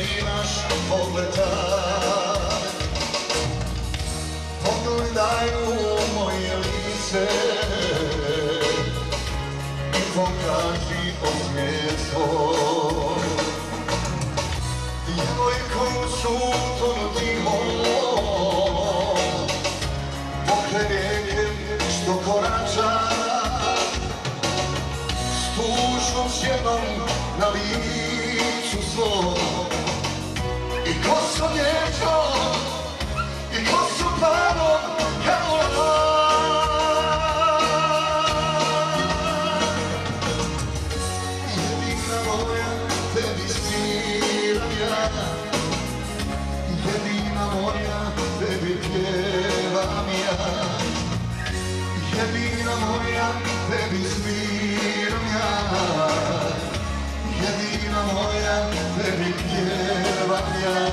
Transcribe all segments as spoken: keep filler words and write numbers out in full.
naš pogleda. Pogledaj u moje lice i pokaži osmijeh svoj. Djevojko sutonu tiho, pokraj rijeke što korača, s tužnom sjedom na licu svom. I kosom nježnom, i kosom planom kao dan. Jedina moja, tebi sviram ja, jedina moja, tebi pjevam ja. Jedina moja, tebi sviram ja, jedina moja, tebi pjevam ja.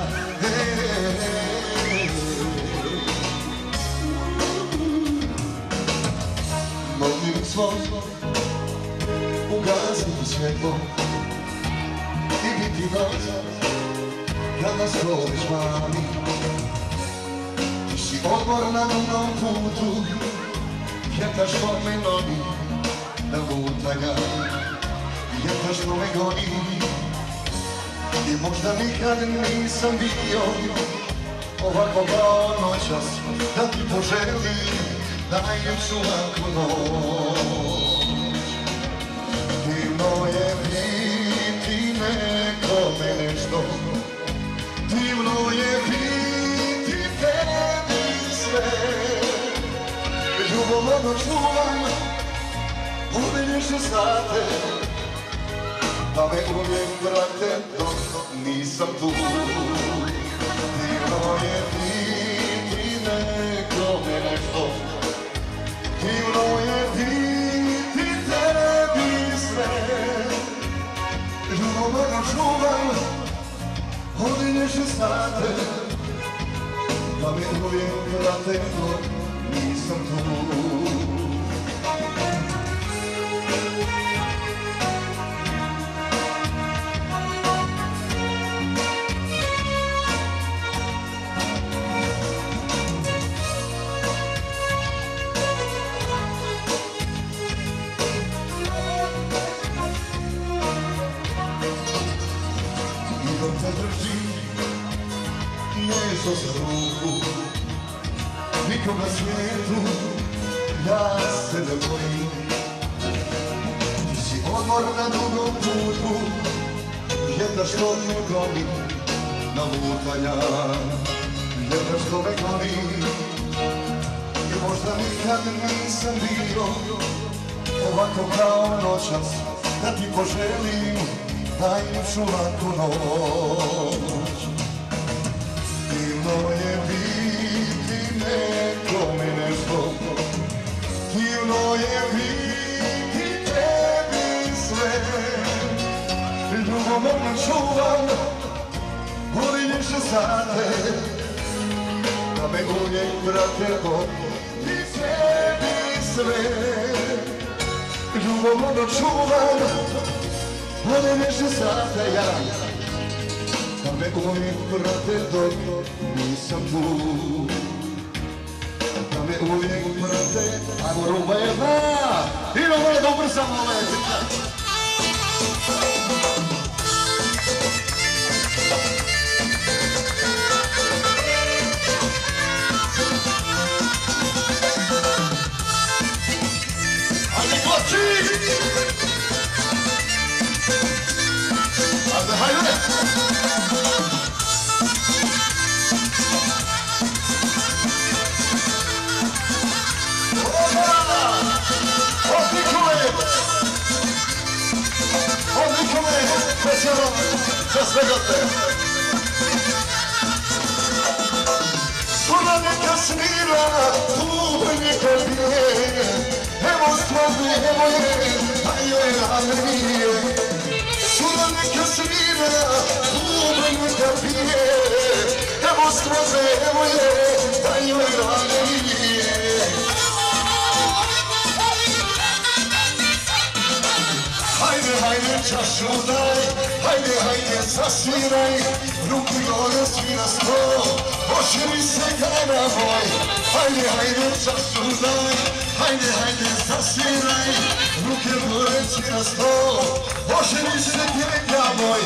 Mogli smo ugasiti svjetlo i biti noć kad nas prođeš mami. Ti si odmor na dugom putu, vjetar što me nogi na lutanja, vjetar što me goni. I možda nikad nisam bio ovako kao noćas, da ti poželim najljepšu laku noć. Divno je biti nekome nešto, divno je biti tebi sve. Ljubomorno čuvam obilježne sate, da me uvijek vrate dok nisam tu. Divno je biti nekome nešto, divno je biti tebi sve. Ljubomorno čuvam obilježne sate, da me uvijek vrate dok nisam tu. Te držim nežno za ruku, nikom na svijetu ja se ne bojim. Ti si odmor na dugom putu, vjetar što me goni na lutanja, vjetar što me goni. I možda nikad nisam bio ovako kao noćas, da ti poželim najljepšu laku noć. Divno je biti nekome nešto, divno je biti tebi sve. Ljubomorno čuvam obilježne sate, da me uvijek vrate dok i tebi sve. Ljubomorno čuvam obilježne sate ja, da me uvijek vrate dok nisam tu. Da me uvijek vrate, ajmo rumba jedna, idemo je dobro samo leti. Ajde koči! Hajde, hajde! Odlikuje! Odlikuje! Veselo! Za svega te! Suna neka svira, tu neka bije, evo stvobi, evo je, a joj rane nije. Suna neka svira, tu neka bije, evo stvobe, evo je, a joj rane nije. Hajde, hajde, čašu daj, hajde, hajde, zasviraj, gore svi na sto, oširi se kada moj. Hajde, hajde, čašu daj, hajde, hajde, zasviraj, ruke gore svi na sto, oširi se kada moj.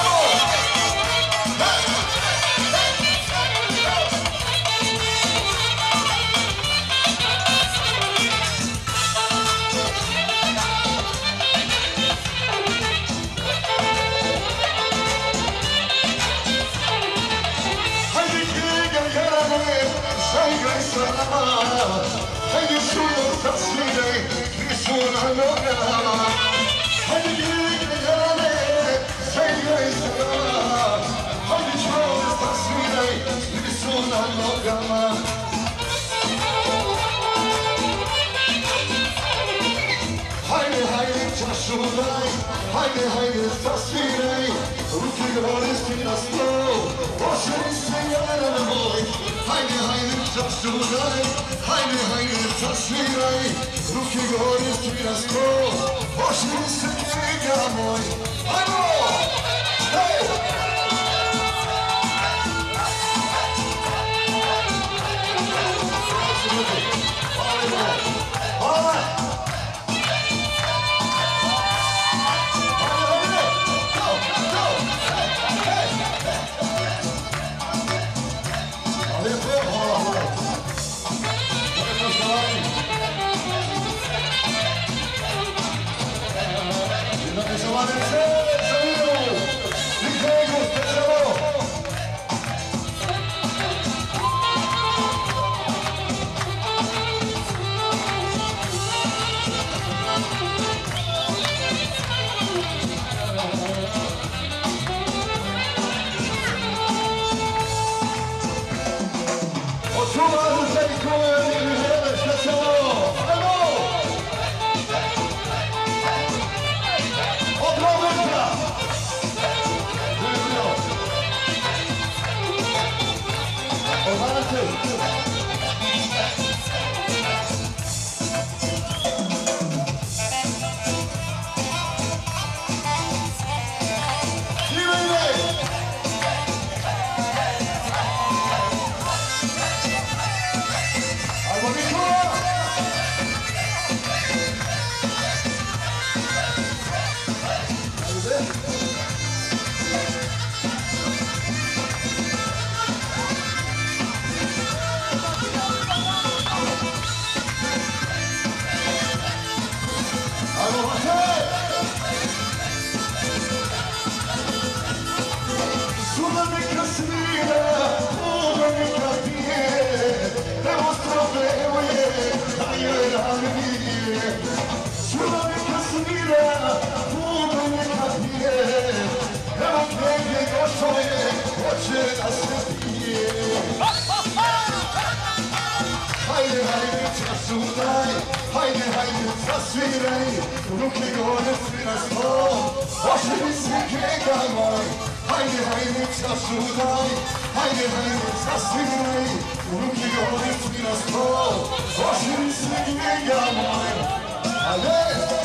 Hajde šuno zasviraj, krišu na nogama. Hajde gledaj jarane, zaigraj se nama. Hajde šuno zasviraj, krišu na nogama. Hajde, hajde čašu daj, hajde, hajde zasviraj, ruke gore svi na sto, oširi se jaran moj. Hajde, hajde, čašu daj, hajde, hajde, zasviraj, ruke gore svi na sto, oširi se njega moj. Hajmo! Hej! Hvala! Hajde, hajde, čašu daj, hajde, hajde, zasviraj, ruke gore svi na sto, oširi se njega moj. Hajde, hajde, čašu daj, hajde, hajde, zasviraj, ruke gore svi na sto, oširi se njega moj. Hajde!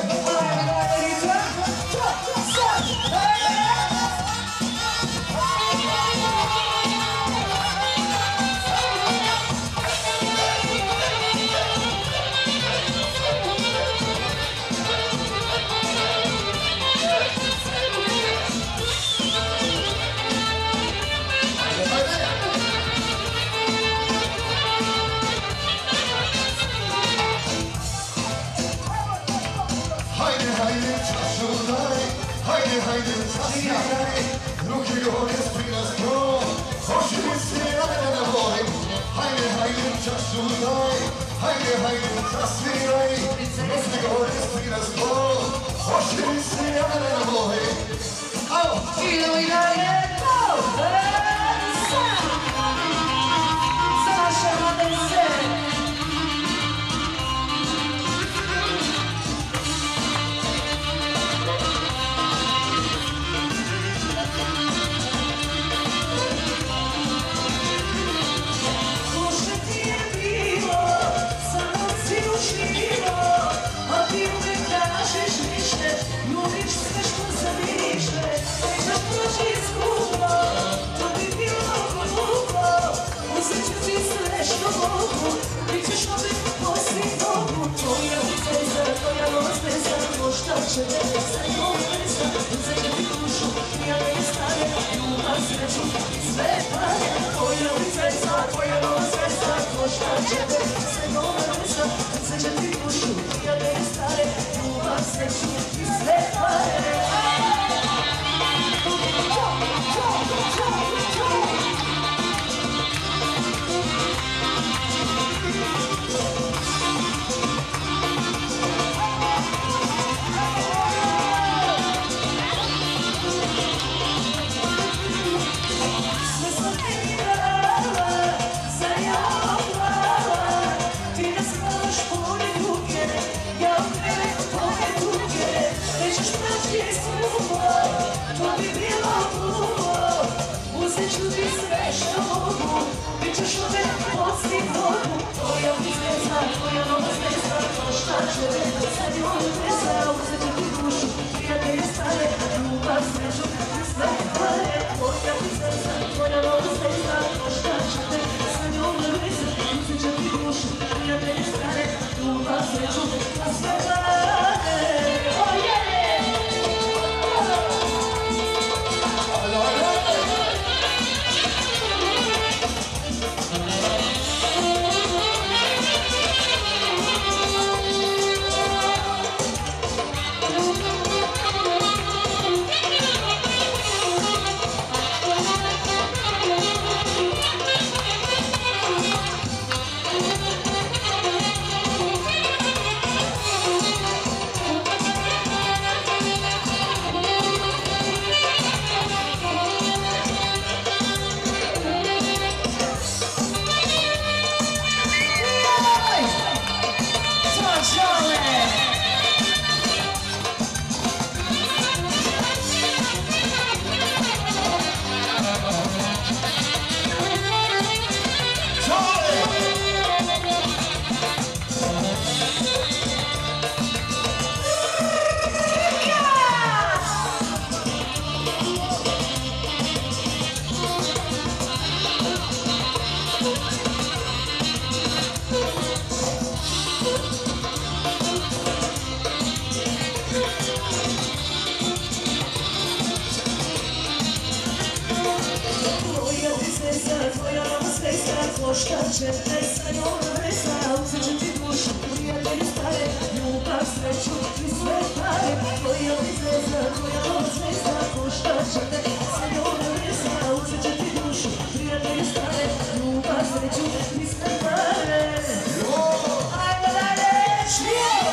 Hajde, hajde, zasviraj, ruke gore svi na sto, oširi se jaran moj. Hajde, hajde, čašu daj, hajde, hajde, zasviraj, ruke gore svi na sto, oširi se jaran moj. Idemo i dalje, Saša Madese. Ljubiš sve što zamišlje, nećeš proći iskušnje. će te sa njom vrsta, uzet će ti dušu, prijatelj i stare, ljubav, sreću i sve pare. Tvoja princesa, tvoja nova svesta, košta će te sa njom vrsta, uzet će ti dušu, prijatelj i stare, ljubav, sreću i sve pare. Košta će te sa njom vrsta, uzet će ti dušu, prijatelji stare, ljubav, sreću i sve pare. Tvoja princesa, tvoja nova zvijezda, košta će te sa njom vrsta, uzet će ti dušu, prijatelji stare, ljubav, sreću i sve pare. Ajmo dalje, čije!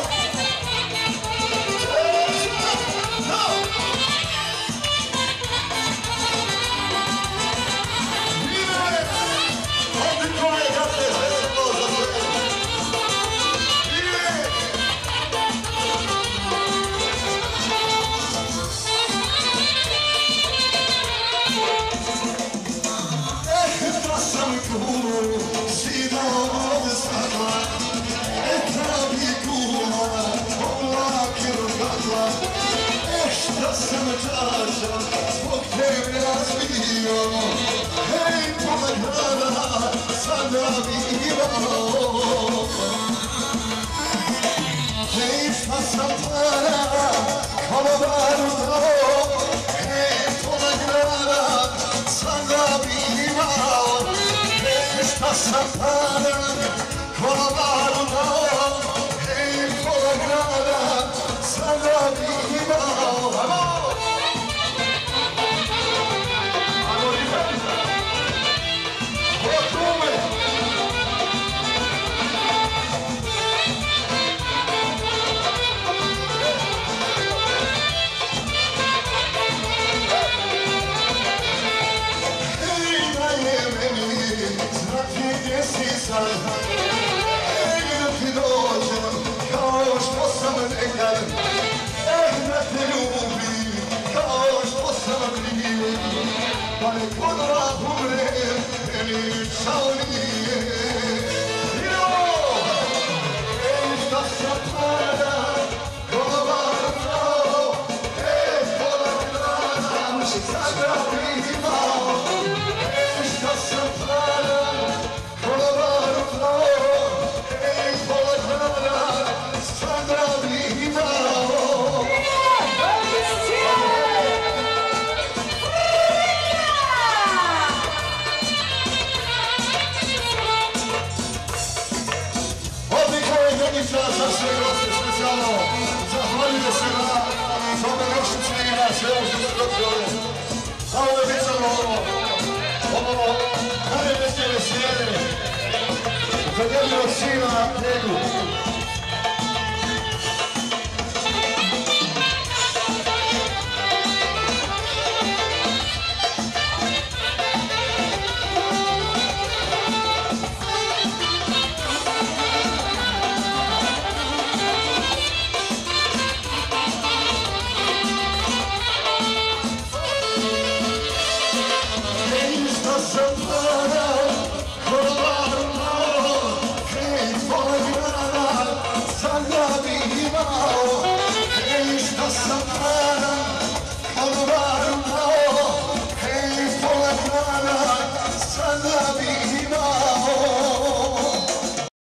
Sam čaša, zbog tebe razbio, hej, pola grada, sada bi imao. Hej, šta sam para, kolobaru dao, hej, pola grada, sada bi imao. Hej, šta sam para, kolobaru dao, hej, pola grada, sada bi imao. Ej, da ti dođem kao što sam nekad, ej, da te ljubim kao što sam bio, pa nek odmah umrem, meni žao nije. Ej, šta sam para, kolobar pravo, ej, pola grada, sada bi imao. Ej, šta sam para, kolobar pravo, ej, pola grada, sada bi imao. Sreća za sve goste, specijalno zahvaljuje se na dobrodošlici i na svemu što se došli ovdje. A ovo je vezano ovo, ovo najveće veselje za njegovog sina Njegu.